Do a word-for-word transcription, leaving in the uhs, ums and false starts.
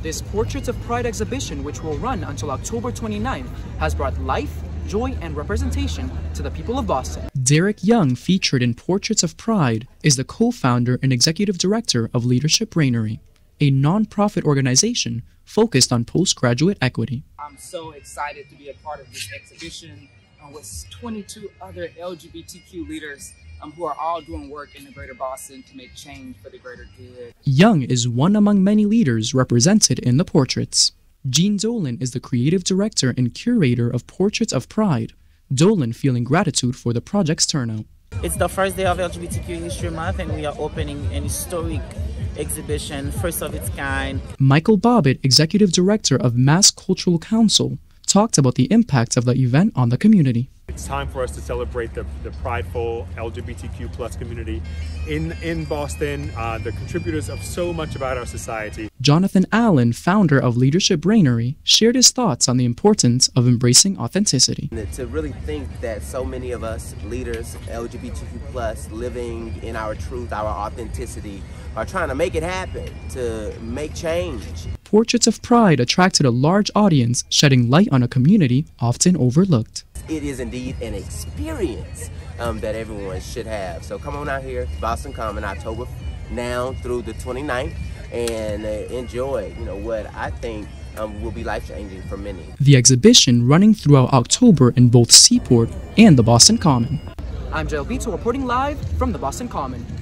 This Portraits of Pride exhibition, which will run until October twenty-ninth, has brought life, joy, and representation to the people of Boston. Derek Young, featured in Portraits of Pride, is the co-founder and executive director of Leadership Brainery, a non-profit organization focused on postgraduate equity. I'm so excited to be a part of this exhibition uh, with twenty-two other L G B T Q leaders um, who are all doing work in the greater Boston to make change for the greater good. Young is one among many leaders represented in the portraits. Jean Dolan is the creative director and curator of Portraits of Pride, Dolan feeling gratitude for the project's turnout. It's the first day of L G B T Q History Month, and we are opening an historic exhibition, first of its kind. Michael Bobbitt, executive director of Mass Cultural Council, talked about the impact of the event on the community. It's time for us to celebrate the, the prideful L G B T Q plus community in, in Boston, uh, the contributors of so much about our society. Jonathan Allen, founder of Leadership Brainery, shared his thoughts on the importance of embracing authenticity. To really think that so many of us leaders, L G B T Q plus, living in our truth, our authenticity, are trying to make it happen, to make change. Portraits of Pride attracted a large audience, shedding light on a community often overlooked. It is indeed an experience um, that everyone should have. So come on out here, Boston Common, October now through the twenty-ninth, and uh, enjoy, you know, what I think um, will be life-changing for many. The exhibition running throughout October in both Seaport and the Boston Common. I'm Joel Beatle reporting live from the Boston Common.